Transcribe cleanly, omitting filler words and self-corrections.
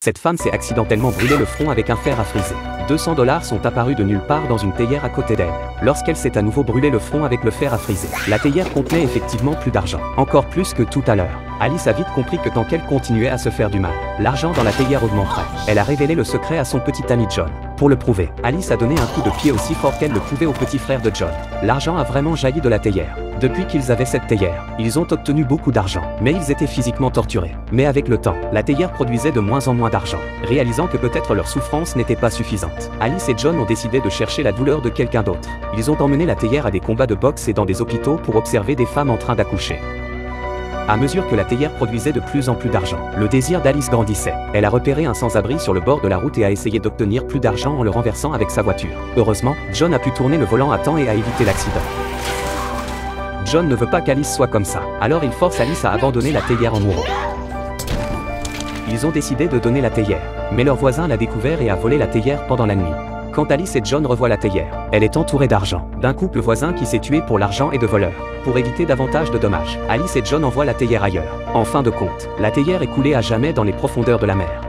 Cette femme s'est accidentellement brûlé le front avec un fer à friser. 200 $ sont apparus de nulle part dans une théière à côté d'elle, lorsqu'elle s'est à nouveau brûlé le front avec le fer à friser. La théière contenait effectivement plus d'argent, encore plus que tout à l'heure. Alice a vite compris que tant qu'elle continuait à se faire du mal, l'argent dans la théière augmenterait. Elle a révélé le secret à son petit ami John. Pour le prouver, Alice a donné un coup de pied aussi fort qu'elle le pouvait au petit frère de John. L'argent a vraiment jailli de la théière. Depuis qu'ils avaient cette théière, ils ont obtenu beaucoup d'argent, mais ils étaient physiquement torturés. Mais avec le temps, la théière produisait de moins en moins d'argent, réalisant que peut-être leur souffrance n'était pas suffisante. Alice et John ont décidé de chercher la douleur de quelqu'un d'autre. Ils ont emmené la théière à des combats de boxe et dans des hôpitaux pour observer des femmes en train d'accoucher. À mesure que la théière produisait de plus en plus d'argent, le désir d'Alice grandissait. Elle a repéré un sans-abri sur le bord de la route et a essayé d'obtenir plus d'argent en le renversant avec sa voiture. Heureusement, John a pu tourner le volant à temps et a évité l'accident. John ne veut pas qu'Alice soit comme ça, alors il force Alice à abandonner la théière en mourant. Ils ont décidé de donner la théière, mais leur voisin l'a découvert et a volé la théière pendant la nuit. Quand Alice et John revoient la théière, elle est entourée d'argent, d'un couple voisin qui s'est tué pour l'argent et de voleurs. Pour éviter davantage de dommages, Alice et John envoient la théière ailleurs. En fin de compte, la théière est coulée à jamais dans les profondeurs de la mer.